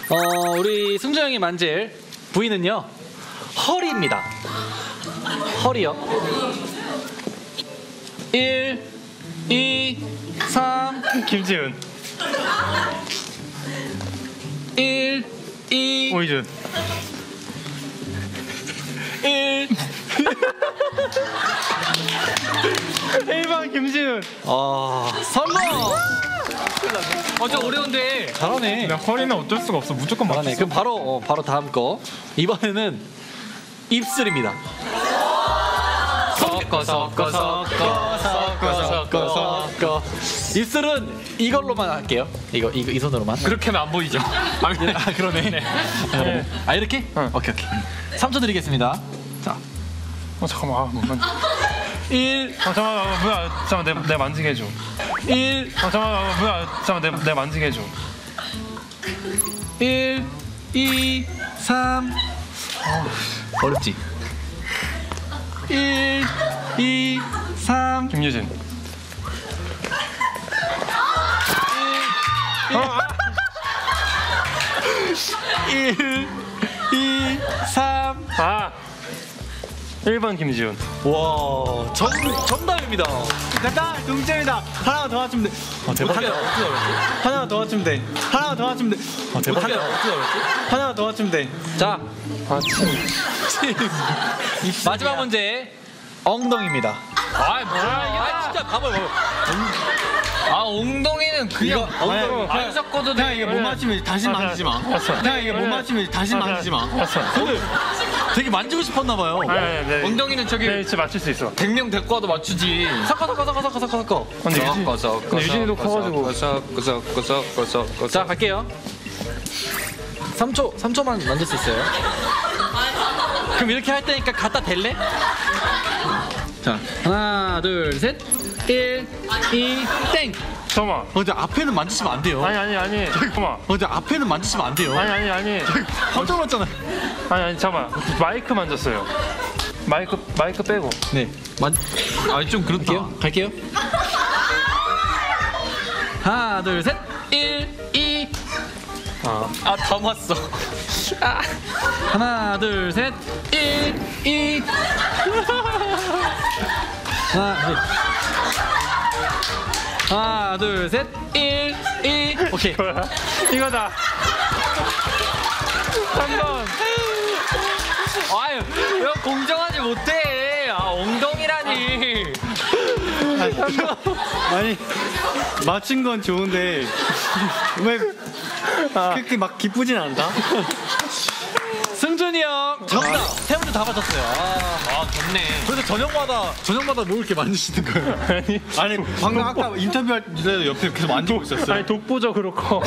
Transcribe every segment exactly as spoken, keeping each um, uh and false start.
어, 우리 승주 형이 만질 부위는요, 허리입니다. 허리요. 일, 이, 삼. 김지훈. 일, 이. 오이준. 일. 일 번 김지훈. 아, 성공! 어, 저 어려운데. 잘하네. 나 허리는 어쩔 수가 없어. 무조건 잘하네. 맞췄어. 그럼 바로, 어, 바로 다음 거. 이번에는 입술입니다. 섞어 섞어 섞어 섞어 섞어 섞어. 입술은 이걸로만 할게요. 이거, 이거, 이 손으로만. 그렇게 하면 안 보이죠? 아, 그러네. 네. 아, 이렇게? 응. 오케이, 오케이. 삼 초 드리겠습니다. 자. 어 잠깐만. 아, 뭐 만... 일. 아 잠깐만. 아, 뭐야? 잠깐만. 내, 내 만지게 해줘. 일. 아 잠깐만. 아, 뭐야? 잠깐만. 내, 내 만지게 해줘. 일, 이, 삼. 어렵지? 일, 이, 삼. 김유진. 일, 이, 삼. 아. 일 번 김지훈. 와, 정, 정답입니다. 됐다! 동점이다! 하나만 더 맞추면 돼. 아, 대박이다. 하나만 더 맞추면 돼. 하나만 더 맞추면 돼. 아, 대박이다. 하나만 더 맞추면 돼. 자, 아 침. 마지막 문제. 엉덩이입니다. 아 뭐야 이게. 아, 진짜 가봐요. 아 엉덩이는 그냥 엉덩이 안 섞어도 그냥 돼. 이게 못 맞추면 다시 만지지 마. 그냥 이게 못 맞추면 다시 만지지 마. 근데 되게 만지고 싶었나봐요. 아니 아니. 네. 엉덩이는 저기 네, 진짜 맞출 수 있어. 백 명 데리고 와도 맞추지. 섞어, 섞어, 섞어, 섞어, 섞어, 섞어. 근데 유진, 섞어 섞어 근데 유진이도 커가지고. 섞어 섞어 섞어 섞어. 자, 갈게요. 삼 초, 삼 초만 만질 수 있어요. 그럼 이렇게 할 테니까 갖다 댈래? 자, 하나, 둘, 셋. 일, 이, 땡. 잠깐만. 어, 근데 앞에는 만지시면 안 돼요. 아니 아니 아니. 잠깐만. 어, 근데 앞에는 만지시면 안 돼요. 아니 아니 아니. 깜짝 놀랐잖아요. 아니 아니 잠깐만. 마이크 만졌어요. 마이크 마이크 빼고. 네. 만, 아, 좀 그렇게요. 갈게요. 하나, 둘, 셋. 일, 이. 아. 아 담았어. 아. 하나, 둘, 셋. 일, 이. 하나, 둘. 하나, 둘, 셋. 일, 이. 오케이. 이거다. 삼 번. 아유 이거 공정하지 못해. 아 엉덩이라니. 아니, 맞춘 건 좋은데, 왜 그렇게 막 기쁘진 않다? 승준이 형 정답. 세 문제 다 맞췄어요. 아, 아 좋네. 그래서 저녁마다 저녁마다 뭐 이렇게 만지시는 거예요? 아니 아니, 방금 아까 인터뷰할 때도 옆에 계속 만지고 있었어요. 아니 독보죠 그렇고.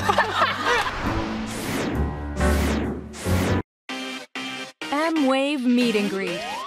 M-Wave Meet and Greet.